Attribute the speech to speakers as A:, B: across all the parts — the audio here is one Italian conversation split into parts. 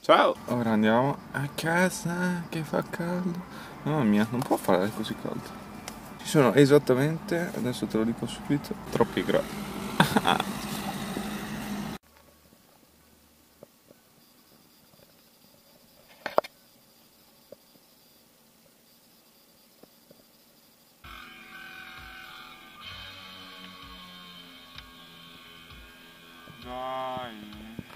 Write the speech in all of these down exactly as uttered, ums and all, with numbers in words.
A: Ciao! Ora andiamo a casa che fa caldo. Mamma mia, non può fare così caldo. Ci sono esattamente, adesso te lo dico subito, troppi gradi. Dai.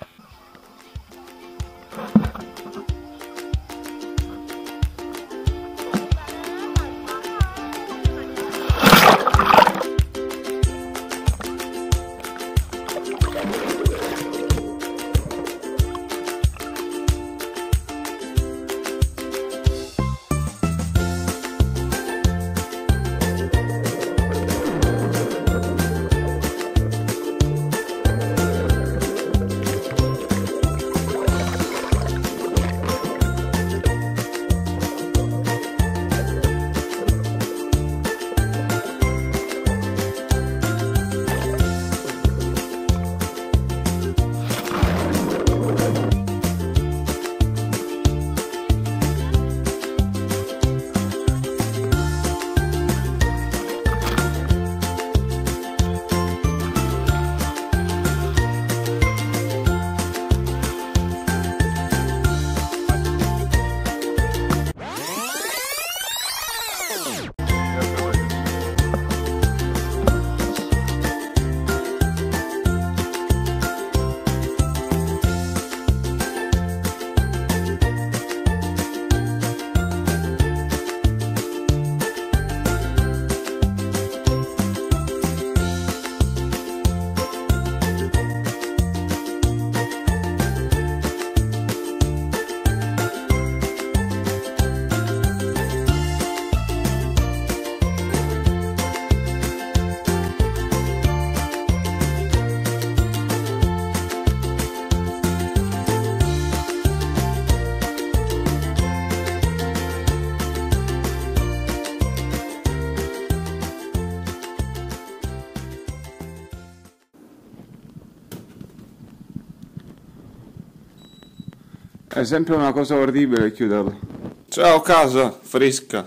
A: È sempre una cosa orribile chiuderla. Ciao casa, fresca.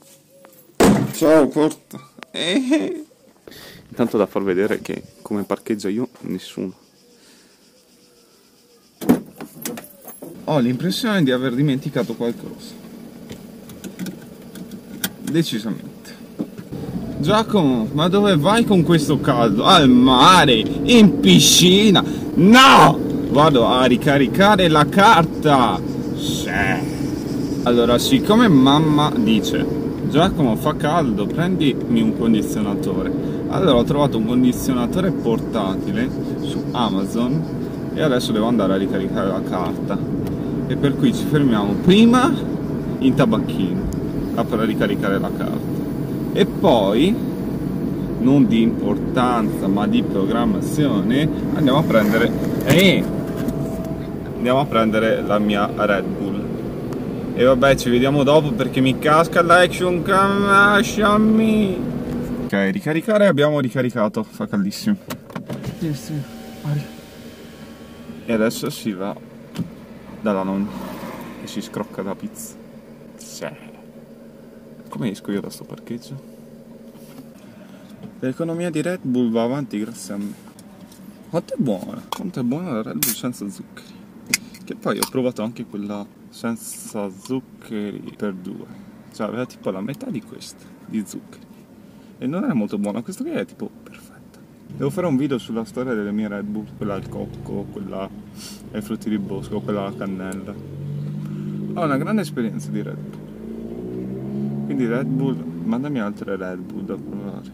A: Ciao porta. Eh. Intanto da far vedere che come parcheggio io, nessuno. Ho l'impressione di aver dimenticato qualcosa. Decisamente. Giacomo, ma dove vai con questo caldo? Al mare? In piscina? No! Vado a ricaricare la carta. Sì. Allora, siccome mamma dice Giacomo fa caldo, prendimi un condizionatore. Allora ho trovato un condizionatore portatile su Amazon e adesso devo andare a ricaricare la carta. E per cui ci fermiamo prima in tabacchino per ricaricare la carta. E poi, non di importanza ma di programmazione, andiamo a prendere... Eh, andiamo a prendere la mia Red Bull. E vabbè, ci vediamo dopo perché mi casca l'action cam, lasciami. Ok, ricaricare, abbiamo ricaricato, fa caldissimo. E adesso si va dalla nonna e si scrocca la pizza. Sì. Come esco io da sto parcheggio? L'economia di Red Bull va avanti grazie a me. Quanto è buona, quanto è buona la Red Bull senza zuccheri. Che poi ho provato anche quella senza zuccheri per due. Cioè aveva tipo la metà di questa, di zuccheri. E non è molto buona, questa qui è tipo perfetta. Devo fare un video sulla storia delle mie Red Bull, quella al cocco, quella ai frutti di bosco, quella alla cannella. Ho una grande esperienza di Red Bull. Quindi Red Bull, mandami altre Red Bull da provare.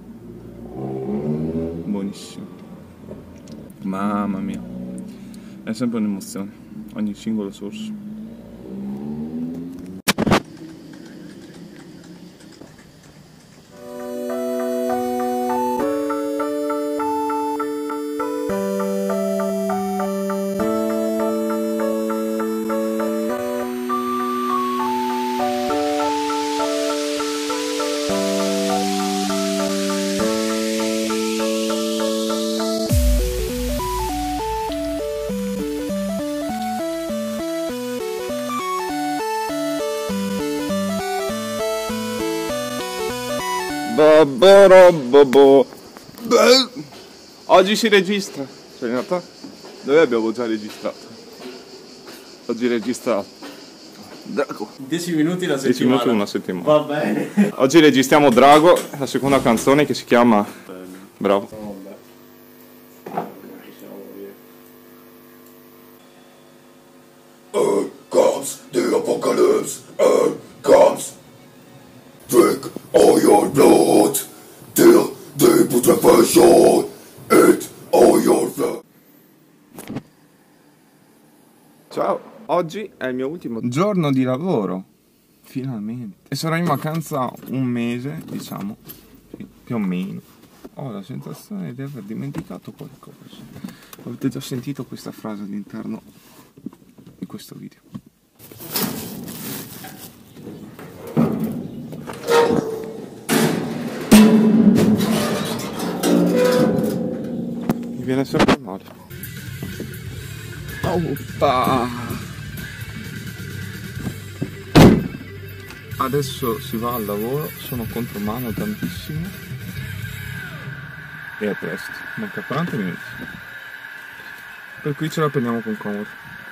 A: Buonissimo. Mamma mia. È sempre un'emozione, ogni singolo sorso. Babarabobo. Oggi si registra. Cioè in realtà noi abbiamo già registrato. Oggi registrato. Drago.
B: dieci minuti la settimana.
A: dieci minuti una settimana.
B: Va bene.
A: Oggi registriamo Drago, la seconda canzone che si chiama... Bravo.
C: Here comes the apocalypse. Here comes. Drink all your blood till the putrefaction. Eat all your blood.
A: Ciao, oggi è il mio ultimo giorno di lavoro. Finalmente. E sarò in vacanza un mese, diciamo. Sì, più o meno. Ho la sensazione di aver dimenticato qualcosa. Avete già sentito questa frase all'interno di questo video. Mi viene sempre male. Oppa! Adesso si va al lavoro, sono contro mano tantissimo. E è presto, manca quaranta minuti. Per cui ce la prendiamo con comodo.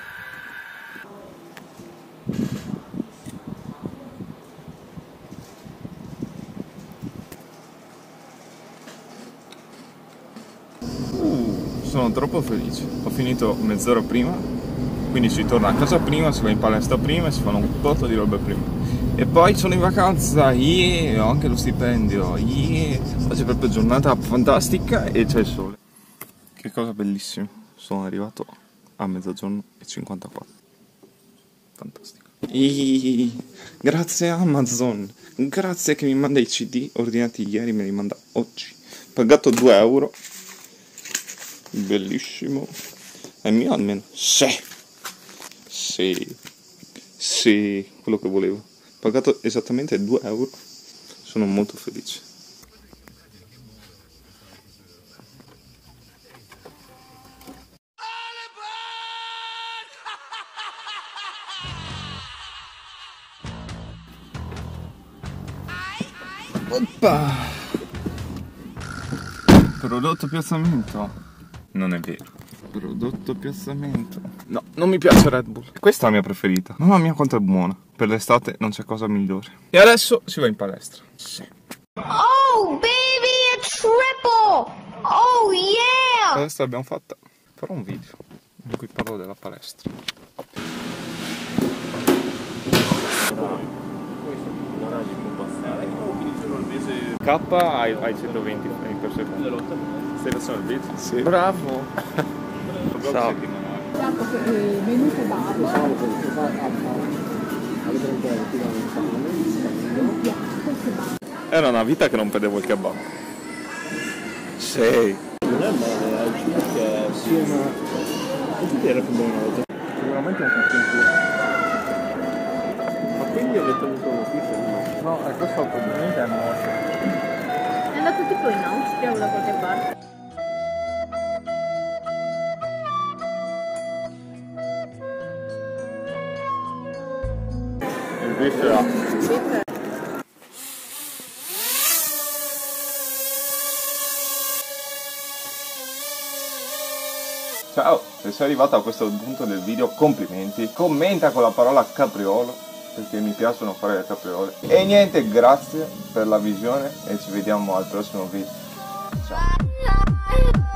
A: Uh, sono troppo felice. Ho finito mezz'ora prima, quindi si torna a casa prima, si va in palestra prima e si fanno un botto di roba prima. E poi sono in vacanza, yeah, ho anche lo stipendio, yeah. Oggi è proprio giornata fantastica e c'è il sole. Che cosa bellissima. Sono arrivato a mezzogiorno e cinquantaquattro. Fantastico. Eeeh, grazie Amazon. Grazie che mi manda i C D ordinati ieri, me li manda oggi. Pagato due euro. Bellissimo. È mio almeno? Sì. Sì. Sì, quello che volevo. Pagato esattamente due euro. Sono molto felice. Oppa! Prodotto piazzamento. Non è vero. Prodotto piazzamento. No, non mi piace Red Bull. Questa è la mia preferita. Mamma mia quanto è buona. Per l'estate non c'è cosa migliore. E adesso si va in palestra. Sì.
D: Oh baby, a triple! Oh yeah!
A: Adesso l'abbiamo fatta. Farò un video in cui parlo della palestra. K hai, hai centoventi frame per secondo. Stai facendo il video? Sì. Bravo! Ciao.
E: Menù kebab.
A: Era una vita che non vedevo il kebab. Sei.
B: Non è male, al cibo che sì, ma tutti era più buona volta. Sicuramente un po' in più. Ma quindi avete avuto lo fisso? No, è questo il problema, è morto.
E: È andato tipo in Austria o da qualche parte.
A: Il Svizzera. Ciao, se sei arrivato a questo punto del video complimenti, commenta con la parola capriolo perché mi piacciono fare le capriole. E niente, grazie per la visione e ci vediamo al prossimo video. Ciao.